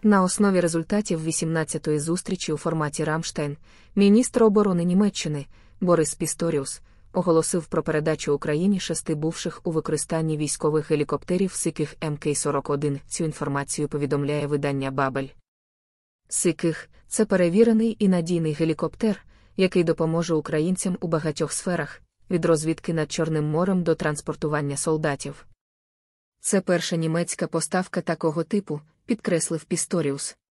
На основі результатів 18-ї зустрічі у форматі «Рамштайн» міністр оборони Німеччини Борис Пісторіус оголосив про передачу Україні 6 бувших у використанні військових гелікоптерів Сиких МК-41. Цю інформацію повідомляє видання Бабель. Сиких – це перевірений і надійний гелікоптер, який допоможе українцям у багатьох сферах, від розвідки над Чорним морем до транспортування солдатів. Це перша німецька поставка такого типу, підкреслив Пісторіус.